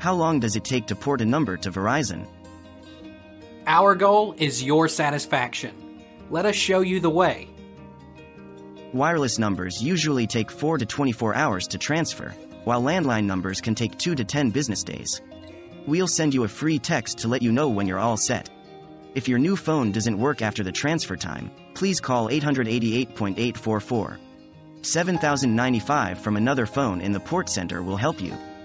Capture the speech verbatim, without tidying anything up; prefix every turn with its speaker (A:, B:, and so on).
A: How long does it take to port a number to Verizon?
B: Our goal is your satisfaction. Let us show you the way.
A: Wireless numbers usually take four to twenty-four hours to transfer, while landline numbers can take two to ten business days. We'll send you a free text to let you know when you're all set. If your new phone doesn't work after the transfer time, please call eight eight eight, eight four four, seven thousand ninety-five from another phone in the port center will help you.